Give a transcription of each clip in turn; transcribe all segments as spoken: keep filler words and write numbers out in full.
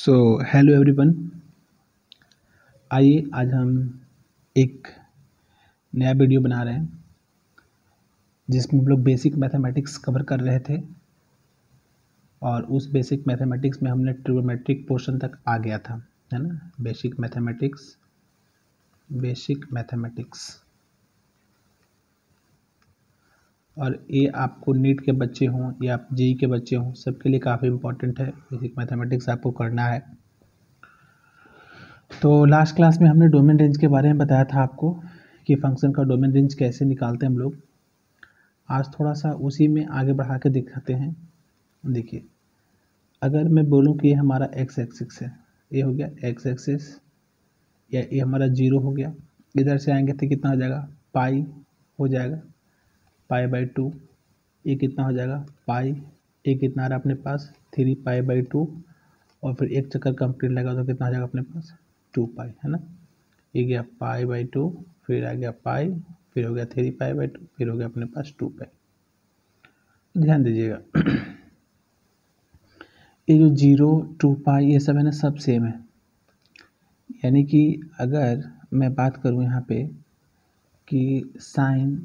So hello everyone, आइए आज हम एक नया वीडियो बना रहे हैं जिसमें हम लोग बेसिक मैथमेटिक्स कवर कर रहे थे और उस बेसिक मैथमेटिक्स में हमने ट्रिग्नोमेट्रिक पोर्शन तक आ गया था, है ना। बेसिक मैथमेटिक्स बेसिक मैथमेटिक्स और ये आपको नीट के बच्चे हों या आप जेई के बच्चे हों, सबके लिए काफ़ी इम्पोर्टेंट है। बेसिक मैथमेटिक्स आपको करना है। तो लास्ट क्लास में हमने डोमेन रेंज के बारे में बताया था आपको कि फंक्शन का डोमेन रेंज कैसे निकालते हैं हम लोग। आज थोड़ा सा उसी में आगे बढ़ा के दिखाते हैं। देखिए, अगर मैं बोलूं कि ये हमारा एक्स एक्सिस है, ये हो गया एक्स एक्सिस, या ये हमारा जीरो हो गया। इधर से आएंगे तो कितना हो जाएगा, पाई हो जाएगा, पाई बाई टू। ये कितना हो जाएगा, पाई। ये कितना आ रहा है अपने पास, थ्री पाई बाई टू। और फिर एक चक्कर कंप्लीट लगा तो कितना आ जाएगा अपने पास, टू पाई, है ना। ये गया पाई बाई टू, फिर आ गया पाई, फिर हो गया थ्री पाई बाई टू, फिर हो गया अपने पास टू पाई। ध्यान दीजिएगा, ये जो जीरो टू पाई ये सब है ना, सब सेम है। यानी कि अगर मैं बात करूँ यहाँ पे कि sine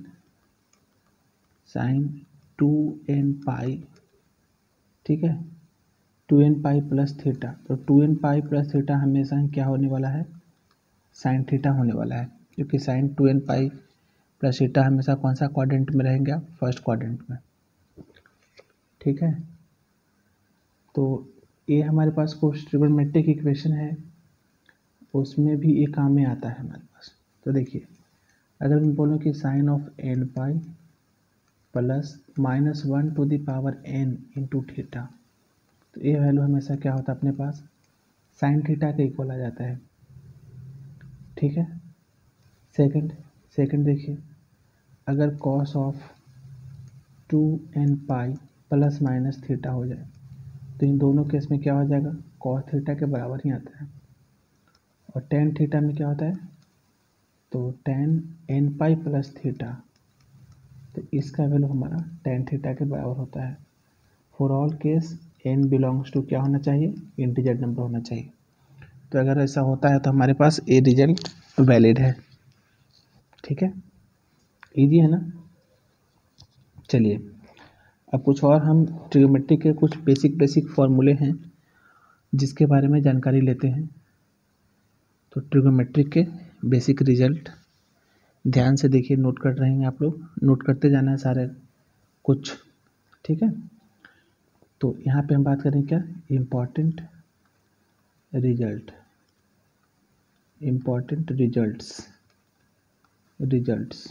sine two N pi, ठीक है, two N pi plus theta, तो two N pi plus theta हमेशा क्या होने वाला है, साइन थीटा होने वाला है, क्योंकि sine two N pi plus theta हमेशा कौन सा क्वाड्रेंट में रहेंगे, फर्स्ट क्वाड्रेंट में, ठीक है। तो ये हमारे पास कुछ ट्रिग्नोमेट्रिक इक्वेशन है, उसमें भी ये काम में आता है हमारे पास। तो देखिए, अगर मैं बोलूँ कि sine of N pi plus minus one to the power N into theta, तो ये वैल्यू हमेशा क्या होता है अपने पास, साइन थीटा के इक्वल आ जाता है, ठीक है। सेकंड सेकंड देखिए, अगर cos of two N pi plus minus theta हो जाए तो इन दोनों केस में क्या हो जाएगा, कॉस थीटा के बराबर ही आता है। और टेन थीटा में क्या होता है, तो tan N pi plus theta, तो इसका वैल्यू हमारा टेन थीटा के बराबर होता है। For all case N belongs to क्या होना चाहिए, इंटीजर नंबर होना चाहिए। तो अगर ऐसा होता है तो हमारे पास ए रिजल्ट वैलिड है, ठीक है। इजी है ना। चलिए, अब कुछ और हम ट्रिग्नोमेट्री के कुछ बेसिक बेसिक फॉर्मूले हैं जिसके बारे में जानकारी लेते हैं। तो ट्रिग्नोमेट्री के बेसिक रिजल्ट ध्यान से देखिए, नोट कर रहे हैं आप लोग, नोट करते जाना है सारे कुछ, ठीक है। तो यहाँ पे हम बात करें क्या, important result, important results results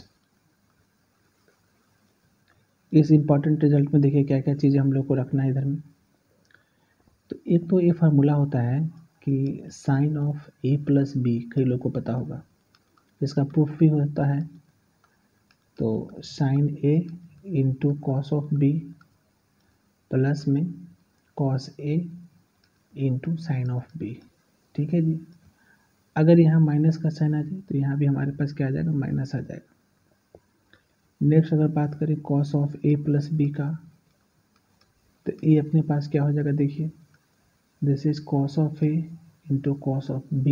इस इम्पॉर्टेंट रिजल्ट में देखिए क्या क्या चीज़ें हम लोग को रखना है इधर में। तो एक तो ये फार्मूला होता है कि sine of A plus B, कई लोग को पता होगा, इसका प्रूफ भी होता है। तो sine A into cos of B plus में cos A into sine of B, ठीक है जी। अगर यहाँ माइनस का साइन आ जाए तो यहाँ भी हमारे पास क्या आ जाएगा, माइनस आ जाएगा। नेक्स्ट अगर बात करें cos of A plus B का, तो ए अपने पास क्या हो जाएगा, देखिए this is cos of A into cos of B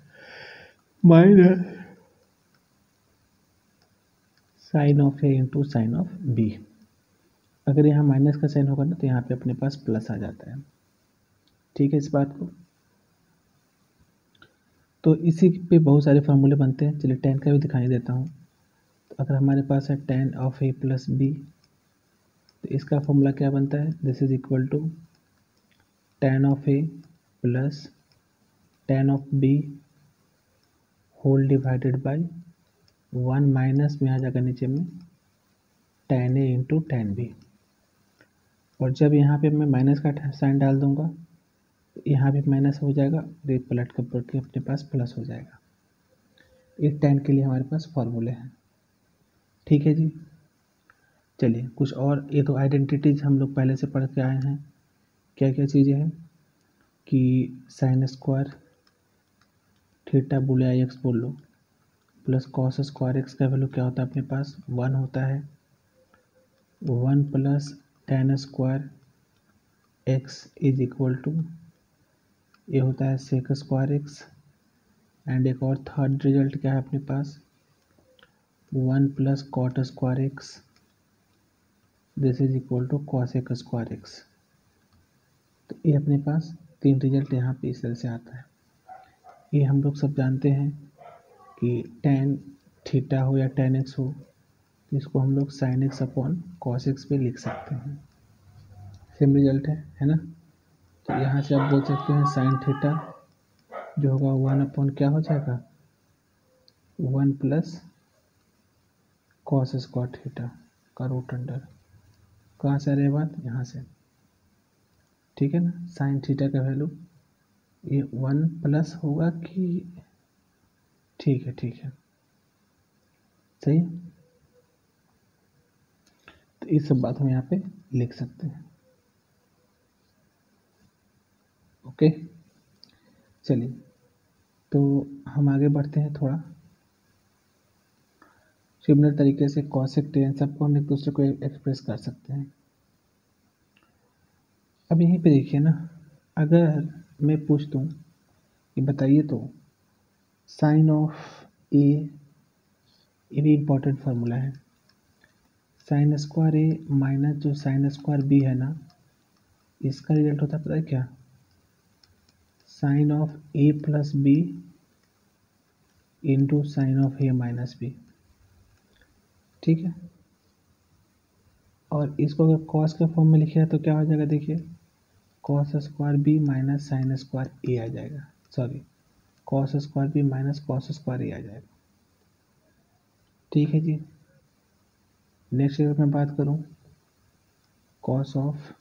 minus sine of A into sine of B. अगर यहाँ माइनस का साइन होगा ना तो यहाँ पे अपने पास प्लस आ जाता है, ठीक है इस बात को। तो इसी पे बहुत सारे फार्मूले बनते हैं, चलिए टेन का भी दिखाई देता हूँ। तो अगर हमारे पास है tan of A plus B, तो इसका फॉर्मूला क्या बनता है, this is equal to tan of A plus tan of B whole divided by one minus में आ जाएगा नीचे में tan A into tan B. और जब यहाँ पे मैं माइनस का साइन डाल दूंगा तो यहाँ भी माइनस हो जाएगा, और ये पलट कर पलट के अपने पास प्लस हो जाएगा। ये टेन के लिए हमारे पास फॉर्मूले हैं, ठीक है जी। चलिए कुछ और, ये तो आइडेंटिटीज हम लोग पहले से पढ़ के आए हैं। क्या क्या चीज़ें हैं कि साइन स्क्वायर थीटा बोले या एक्स बोल लो, प्लस कॉस स्क्वायर एक्स का वैल्यू क्या होता है अपने पास, वन होता है। One plus tan square X is equal to ये होता है सेक स्क्वायर एक्स, एंड एक और थर्ड रिजल्ट क्या है अपने पास, one plus cot square X this is equal to cosec square X. तो ये अपने पास तीन रिजल्ट यहाँ पे इस तरह से आता है। ये हम लोग सब जानते हैं कि टेन थीटा हो या टेन एक्स हो, तो इसको हम लोग sine X upon cos X पे लिख सकते हैं। सेम रिजल्ट है है ना। तो यहाँ से आप बोल सकते हैं साइन थीटा जो होगा वन अपॉन क्या हो जाएगा, one plus cos square theta का रूट अंडर, कहाँ से आ रही है बात, यहाँ से, ठीक है ना। साइन थीटा का वैल्यू ये वन प्लस होगा कि, ठीक है ठीक है सही। तो इस सब बात हम यहाँ पे लिख सकते हैं। ओके चलिए, तो हम आगे बढ़ते हैं थोड़ा। सिमिलर तरीके से कॉसेक टेन सबको हम एक दूसरे को एक्सप्रेस कर सकते हैं। अब यहीं पे देखिए ना, अगर मैं पूछ दूँ कि बताइए तो साइन ऑफ ए, ये भी इम्पोर्टेंट फार्मूला है, साइन स्क्वायर ए माइनस जो साइन स्क्वायर बी है ना, इसका रिजल्ट होता है पता है क्या, sine of A plus B into sine of A minus B, ठीक है। और इसको अगर कॉस के फॉर्म में लिखे तो क्या हो जाएगा, देखिए cos square B minus sine square A आ जाएगा, sorry cos square B minus cos square A आ जाएगा, ठीक है जी। नेक्स्ट अगर मैं बात करूं cos of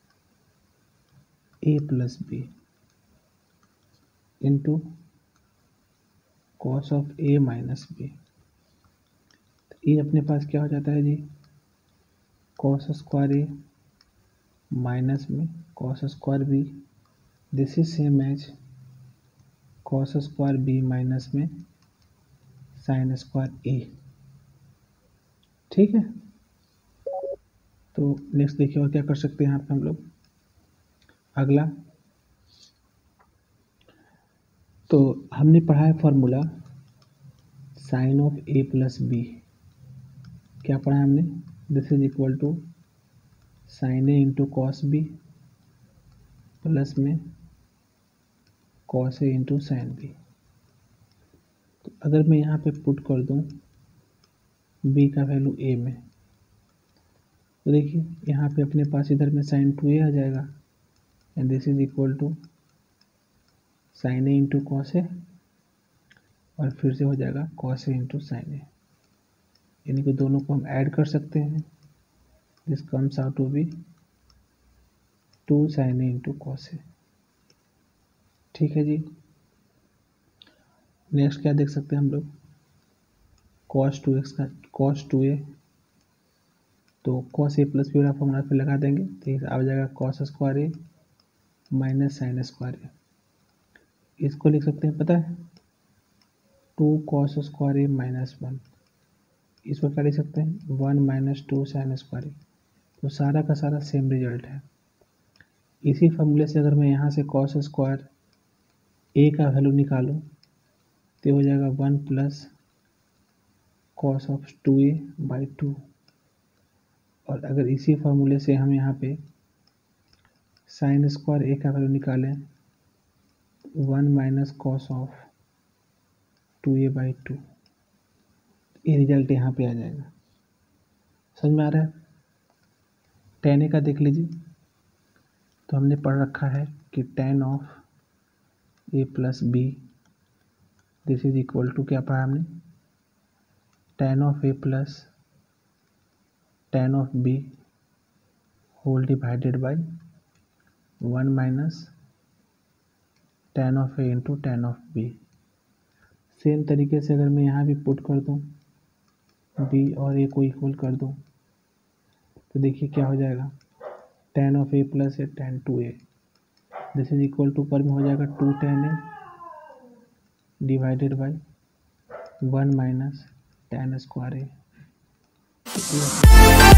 A plus B into cos of A minus B, तो ये अपने पास क्या हो जाता है जी, कॉस स्क्वायर ए माइनस में cos square B, this is same as cos square B minus में साइन स्क्वायर ए, ठीक है। तो नेक्स्ट देखिए और क्या कर सकते हैं यहाँ पे हम लोग, अगला तो हमने पढ़ा है formula sine of A plus B, क्या पढ़ा है हमने, this is equal to sine A into cos B plus में cos A into sine B. तो अगर मैं यहाँ पे पुट कर दूँ b का वैल्यू a में, तो देखिए यहाँ पे अपने पास इधर में साइन टू ए आ जाएगा, and this is equal to sine A into cos A, और फिर से हो जाएगा cos A into sine A, यानी कि दोनों को हम ऐड कर सकते हैं, this comes out to be two sine A into cos A, ठीक है जी। नेक्स्ट क्या देख सकते हैं हम लोग, कॉस टू एक्स का कॉस टू ए, तो कॉस ए प्लस बी वाला फॉर्मूला फिर लगा देंगे, तो आ जाएगा cos square A minus sine square A, इसको लिख सकते हैं पता है two cos square A minus one, इसको क्या लिख सकते हैं one minus two sine square A. तो सारा का सारा सेम रिजल्ट है। इसी फॉर्मूले से अगर मैं यहाँ से कॉस स्क्वायर ए का वैल्यू निकालूँ तो हो जाएगा one plus cos of two A by two, और अगर इसी फॉर्मूले से हम यहाँ पे साइन स्क्वायर ए का वैल्यू निकालें one minus cos of two A by two, ये रिजल्ट यहाँ पे आ जाएगा। समझ में आ रहा है। टेन ए का देख लीजिए, तो हमने पढ़ रखा है कि tan of A plus B this is equal to, क्या पढ़ा हमने, tan of A plus tan of B whole divided by one minus tan of A into tan of B. Same तरीके से अगर मैं यहाँ भी पुट कर दूँ बी और ए को इक्वल कर दूँ, तो देखिए क्या हो जाएगा, tan of A plus A tan two A this is equal to पर में हो जाएगा two tan A divided by one minus tan square A.